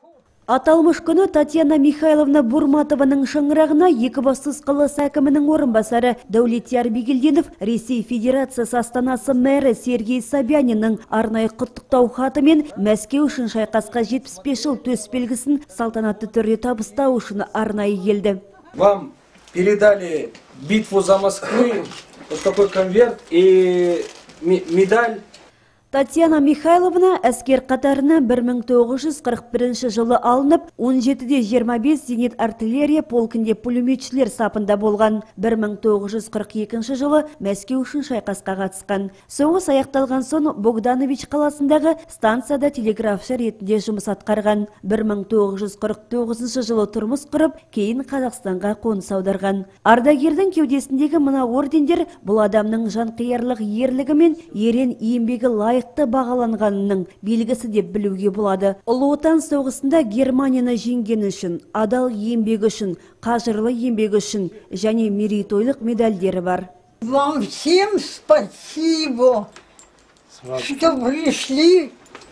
Аталмыш күні Татьяна Михайловна Бурматованың шаңырағына Екібастұз қаласы әкімінің орынбасары Дәулетияр Бигелдинов Ресей Федерациясы астанасы мэрі Сергей Собянинның арнайы құттықтау хаты мен Мәскеу үшін шайқасқа 75 жыл төсбелгісін салтанатты түрде табыстау үшін арнайы келді. Вам передали битву за Москву, вот такой конверт и медаль. Татьяна Михайловна әскер қатарына 1941 жылы алынып, 17-де 25 зенит артиллерия полкінде пулеметшілер сапында болған. 1942 жылы Мәскеу үшін шайқасқа қатысқан. Соғыс аяқталған соң Богданович қаласындағы станцияда телеграфшы ретінде жұмыс атқарған. 1949 жылы тұрмыс құрып, кейін Қазақстанға қоныс аударған. Ардагердің кеудесіндегі мына ордендер бұл адамның жанқиярлық ерлігі мен ерен еңбегі лайықты бағаланғанының белгісі деп білуге болады. Ұлы Отан соғысында Германияны жеңген үшін, адал еңбегі үшін, қажырлы еңбегі үшін және мерейтойлық медальдері бар. Вам всем спасибо, что пришли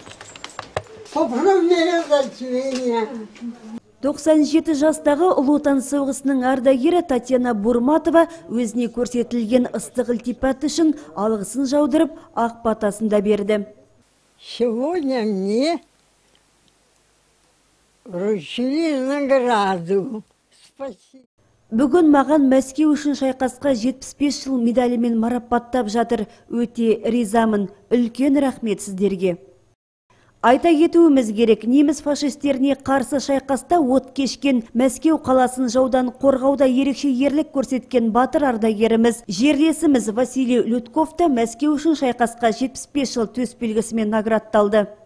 поправлять меня. 97 жастағы Ұлы Отан соғысының ардагері Татьяна Бурматова өзіне көрсетілген ыстық ілтипат үшін алғысын жаудырып, ақ батасын да берді. Сегодня мне вручили награду. Спасибо. Бүгін маған Мәскеу үшін шайқасқа 75 жыл медалімен марапаттап жатыр. Өте ризамын. Үлкен рахмет сіздерге. Айта кетуіміз керек, неміс фашистеріне қарсы шайқаста от кешкен, Мәскеу қаласын жаудан қорғауда ерекше ерлік көрсеткен батыр ардагеріміз, жерлесіміз Василий Людков та Мәскеу үшін шайқасқа 75 жыл төсбелгісімен наградталды.